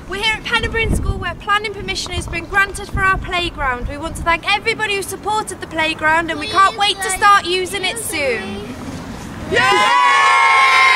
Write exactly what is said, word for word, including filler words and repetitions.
We're here at Penybryn School where planning permission has been granted for our playground. We want to thank everybody who supported the playground and we can't wait to start using it soon. Yeah!